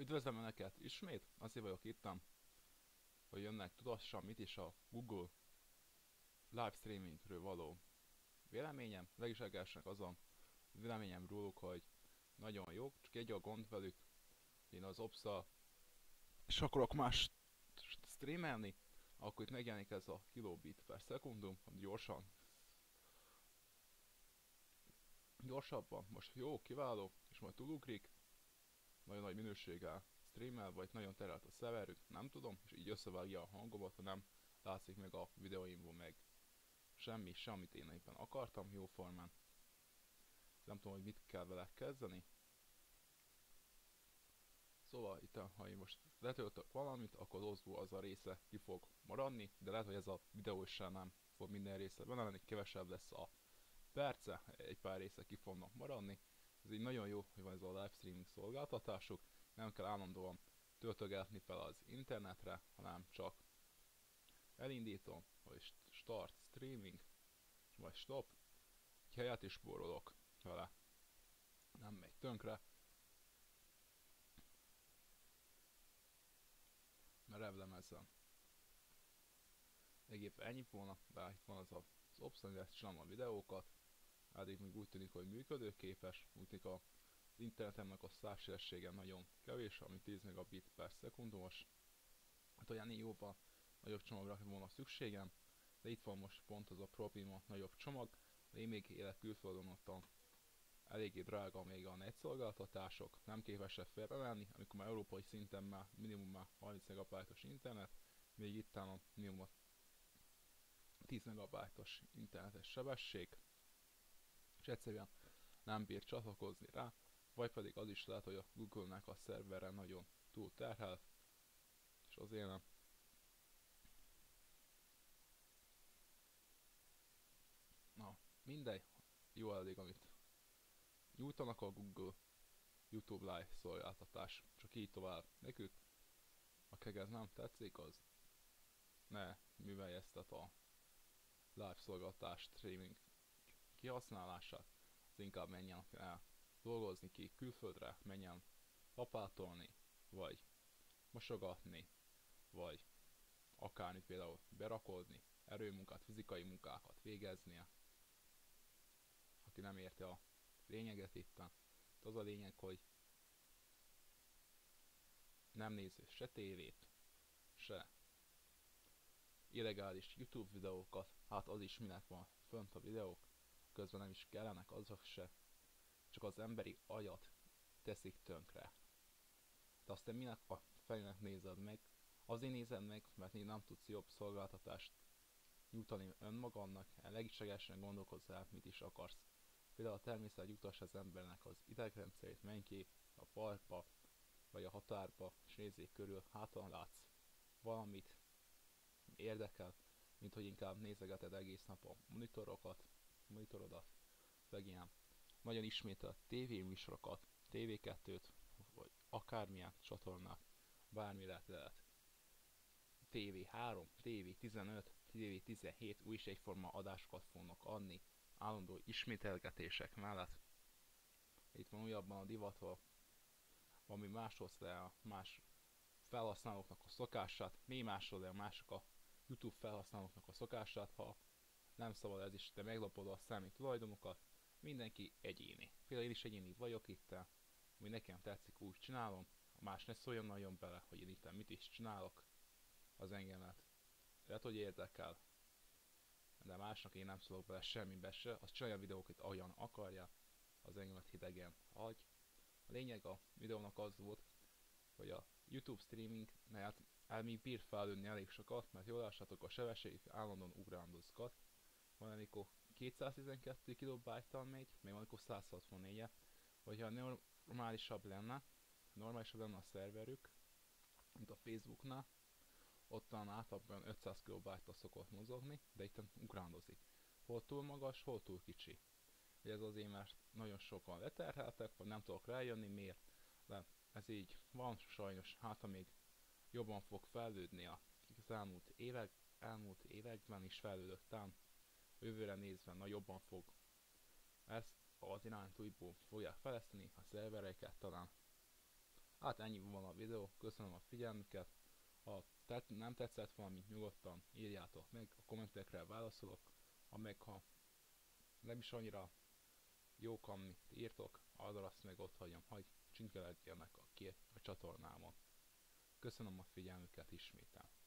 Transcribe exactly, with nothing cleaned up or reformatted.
Üdvözlöm Önöket ismét, azért vagyok ittam, hogy önnek tudassam, mit is a Google livestreamingről való véleményem. Legislegesnek az a véleményem róluk, hogy nagyon jók, csak egy a gond velük, én az opsa és akarok más streamelni, akkor itt megjelenik ez a kilobit per szekundum, hogy gyorsan, gyorsabban, most jó, kiváló, és majd túlugrik, nagyon nagy minőséggel streamel, vagy nagyon terelt a szerverük, nem tudom, és így összevágja a hangomat, ha nem látszik meg a videóimból meg semmi, semmit én éppen akartam jóformán. Nem tudom, hogy mit kell vele kezdeni. Szóval itt, ha én most letöltök valamit, akkor az oszból az a része ki fog maradni, de lehet, hogy ez a videó is nem fog minden része benne lenni, kevesebb lesz a perce, egy pár része ki fognak maradni. Ez így nagyon jó, hogy van ez a livestreaming szolgáltatásuk, nem kell állandóan töltögetni fel az internetre, hanem csak elindítom, vagy start streaming, vagy stop, egy helyet is spórolok vele, nem megy tönkre, merevlemezzem. Egyébként ennyi volna, de itt van az a, az option, hogy ezt csinálom a videókat, addig még úgy tűnik, hogy működőképes, úgy tűnik a az internetemnek a távsebessége nagyon kevés, ami tíz megabit per szekundumos. Hát olyan jóval nagyobb csomagra volna szükségem, de itt van most pont az a probléma, nagyobb csomag, de én még élek külföldön, ott a eléggé drága még a net szolgáltatások, nem képesek felvenni, amikor már európai szinten már minimum már harminc megabajtos internet, még itt a minimum tíz megabajtos internetes sebesség, és egyszerűen nem bír csatlakozni rá, vagy pedig az is lehet, hogy a Google-nek a szerverre nagyon túl terhel, és azért nem. Na, mindegy, jó elég, amit nyújtanak a Google YouTube Live szolgáltatás, csak így tovább. Nekük, akik ez nem tetszik, az ne művelje ezt a live szolgáltatás streaming kihasználását, az inkább menjen el dolgozni ki külföldre, menjen lapátolni, vagy mosogatni, vagy akármit például berakodni, erőmunkát, fizikai munkákat végeznie. Aki nem érti a lényeget itten, az a lényeg, hogy nem néző se tévét, se illegális YouTube videókat, hát az is minek van fönt a videók, közben nem is kellenek azok se, csak az emberi agyat teszik tönkre. De aztán minek a felének nézed meg? Azért nézed meg, mert még nem tudsz jobb szolgáltatást nyújtani önmagadnak, legitségesen gondolkozz el, mit is akarsz. Például a természet jutas az embernek az idegrendszerét, menj ki a parkba, vagy a határba, és nézzék körül, háton látsz valamit érdekel, mint hogy inkább nézegeted egész nap a monitorokat, monitorodat, meg ilyen nagyon ismételt tévéműsorokat, té vé kettőt, vagy akármilyen csatornák, bármi lehet lehet. té vé három, té vé tizenöt, té vé tizenhét úgyis egyforma adásokat fognak adni, állandó ismételgetések mellett. Itt van újabban a divatval, ami másolsz le a más felhasználóknak a szokását, mi másolod le a mások a YouTube felhasználóknak a szokását, ha nem szabad ez is, de meglapod a személy tulajdonokat, mindenki egyéni. Például én is egyéni vagyok itt, ami nekem tetszik, úgy csinálom, más ne szóljon nagyon bele, hogy én itt mit is csinálok, az engemet. Lehet, hogy érdekel, de másnak én nem szólok bele semmibe se, az csinálja a videókat ahogyan akarja, az engemet hidegen hagy. A lényeg a videónak az volt, hogy a YouTube streaming, mert el még bír felülni elég sokat, mert jól lássátok a sebesség állandóan ugrándozgat. Van amikor kétszáztizenkettő kilobájttal megy, még van amikor száz hatvannégy, hogyha normálisabb lenne, normálisabb lenne a szerverük, mint a Facebooknál, ottan általában ötszáz kilobájttal szokott mozogni, de itt ugrándozik. Hol túl magas, hol túl kicsi. Ez azért, mert nagyon sokan leterheltek, vagy nem tudok rájönni miért, de ez így van sajnos, hát még jobban fog fejlődni az elmúlt évek, elmúlt években is fejlődött ám, jövőre nézve na jobban fog ezt az irányt újból fogják fejleszteni, a szervereket talán Hát ennyi van a videó, köszönöm a figyelmüket. Ha tett, nem tetszett valami, nyugodtan írjátok meg, a kommentekre válaszolok, ha meg ha nem is annyira jók, amit írtok, arra azt meg ott hagyom, hogy csinkeledjenek a két a csatornámon. Köszönöm a figyelmüket ismétel.